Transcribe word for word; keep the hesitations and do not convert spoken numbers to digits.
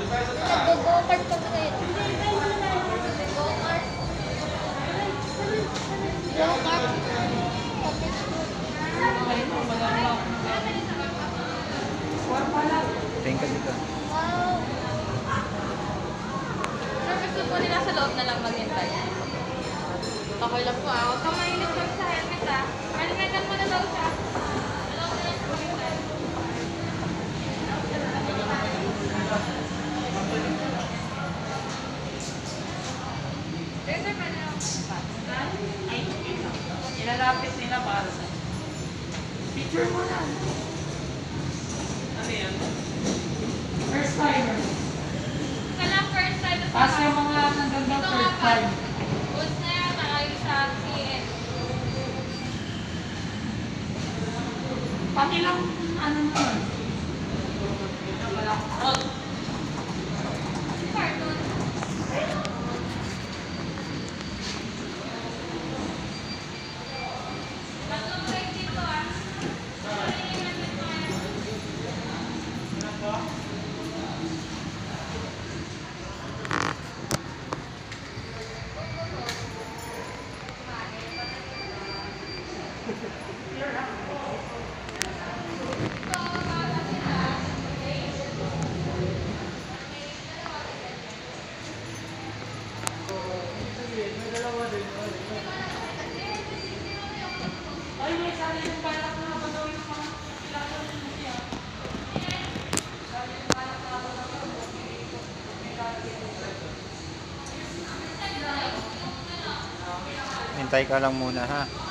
Nag-go-kart kami ngayon. Go-kart. Go-kart. Tingin ka dito. Wow. Sir, gusto po nila sa loob na lang maghintay. Okay lang po ah. Huwag kang mainit sir sa helmet ah. Helmetan mo na daw siya. Hello, sir. Maghintay. Sir, sir, pwede lang. Ay, ilalapit nila para sa picture mo na. Ano yan? First timer. Ika lang first time. Kasi yung mga nagandang Ito nga third pa. time. Goods na yan. Nakayo sa P N. Pati lang, ano naman. Cartoon. Tatlong break dito ah. Ay, may sariling balak na ba daw yung mga kilala ng siya? Sariling balak na ba daw yung Hintay ka lang muna ha.